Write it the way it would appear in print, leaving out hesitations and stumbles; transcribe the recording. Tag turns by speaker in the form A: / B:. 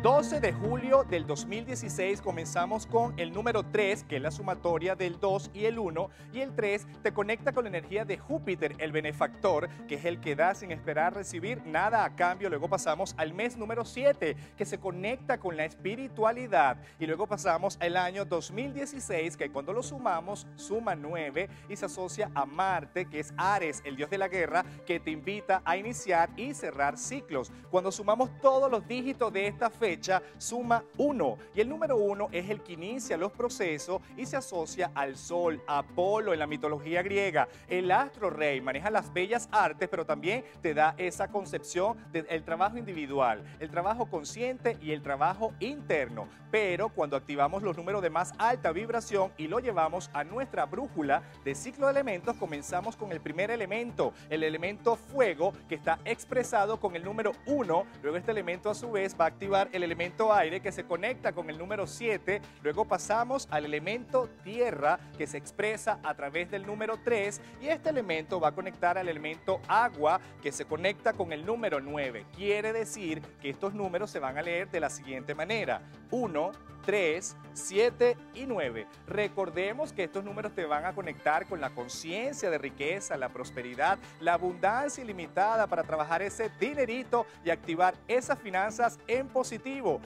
A: 12 de julio del 2016 comenzamos con el número 3, que es la sumatoria del 2 y el 1, y el 3 te conecta con la energía de Júpiter, el benefactor, que es el que da sin esperar recibir nada a cambio. Luego pasamos al mes número 7, que se conecta con la espiritualidad, y luego pasamos al año 2016, que cuando lo sumamos, suma 9 y se asocia a Marte, que es Ares, el dios de la guerra, que te invita a iniciar y cerrar ciclos. Cuando sumamos todos los dígitos de esta fecha, suma 1, y el número 1 es el que inicia los procesos y se asocia al Sol, Apolo en la mitología griega. El astro rey maneja las bellas artes, pero también te da esa concepción del trabajo individual, el trabajo consciente y el trabajo interno. Pero cuando activamos los números de más alta vibración y lo llevamos a nuestra brújula de ciclo de elementos, comenzamos con el primer elemento, el elemento fuego, que está expresado con el número 1. Luego este elemento a su vez va a activar el elemento aire, que se conecta con el número 7. Luego pasamos al elemento tierra, que se expresa a través del número 3. Y este elemento va a conectar al elemento agua, que se conecta con el número 9. Quiere decir que estos números se van a leer de la siguiente manera: 1, 3, 7 y 9. Recordemos que estos números te van a conectar con la conciencia de riqueza, la prosperidad, la abundancia ilimitada para trabajar ese dinerito y activar esas finanzas en positivo.